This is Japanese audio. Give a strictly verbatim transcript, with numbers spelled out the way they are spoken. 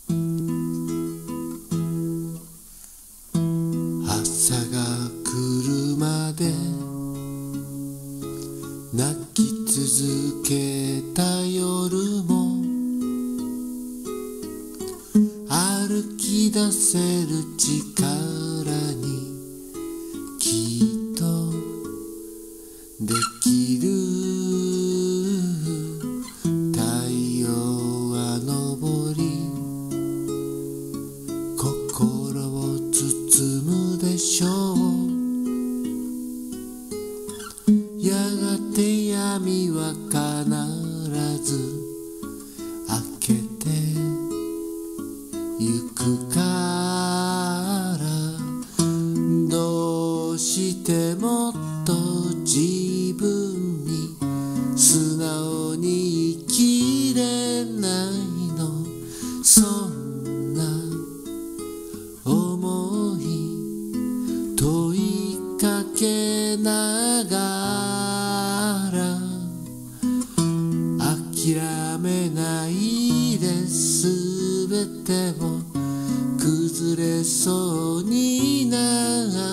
朝が来るまで泣き続けた夜も歩き出せる力にきっとできる。太陽は昇り心を包むでしょう。やがて闇は必ず明けてゆくから、どうしてもっと自分に素直に生きれないの。そんな思い問いかけながら諦めないで、すべてを崩れそうにな